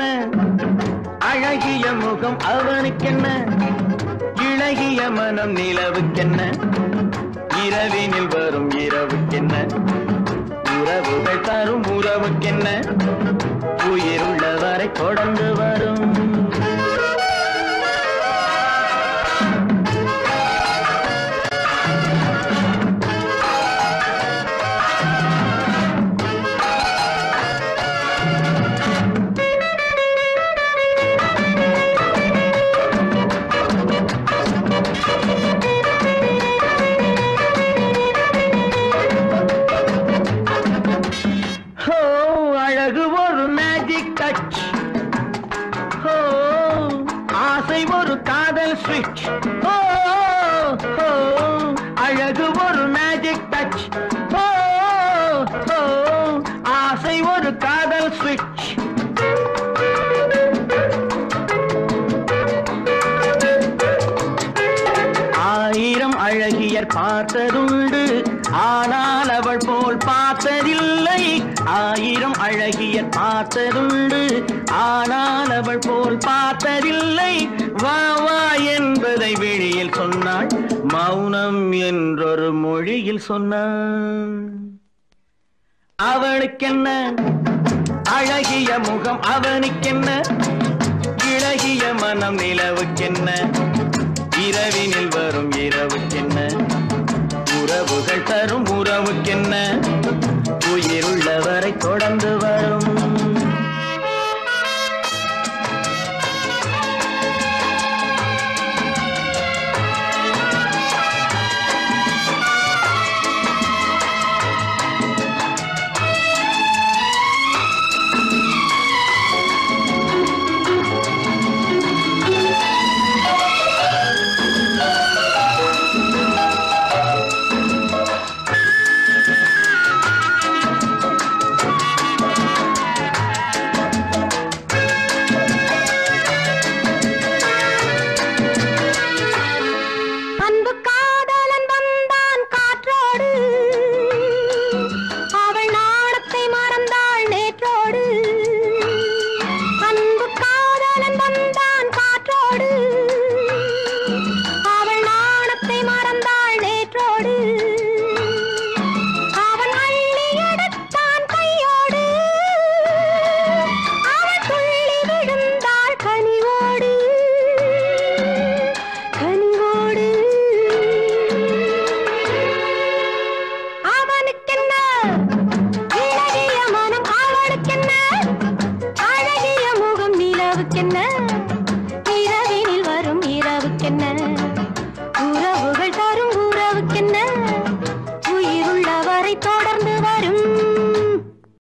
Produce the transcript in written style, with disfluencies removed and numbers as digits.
அவனுக்கென்ன அழகிய முகம் அவனுக்கென்ன இழகிய மனம் நிலவுக்கென்ன இரவினில் வரும் இரவுக்கென்ன உறவுகள் தரும் உறவுக்கென்ன உயிர் உள்ளவரை தொடர்ந்து வரும் அழகு ஒரு மேஜிக் டச் ஆசை ஒரு காதல் ஸ்விட்ச் அழகு ஒரு மேஜிக் டச் ஆசை ஒரு காதல் ஸ்விட்ச் ஆயிரம் அழகியர் பார்த்ததுண்டு ஆனால் அவள் போல் பார்த்ததில்லை ஆயிரம் அழகியர் பார்த்ததுண்டு ஆனால் அவள் போல் பார்த்ததில்லை வா வா என்பதை வெளியில் சொன்னாள் மௌனம் என்றொரு மொழியில் சொன்னாள் அவளுக்கென்ன அழகிய முகம் அவனுக்கென்ன இழகிய மனம் நிலவுக்கென்ன இரவினில் வரும் இரவுக்கென்ன உறவுகள் தரும் உறவுக்கென்ன உயிருள்ளவரை தொடர்ந்து வரும் அழகிய முகம் நிலவுக்கென்ன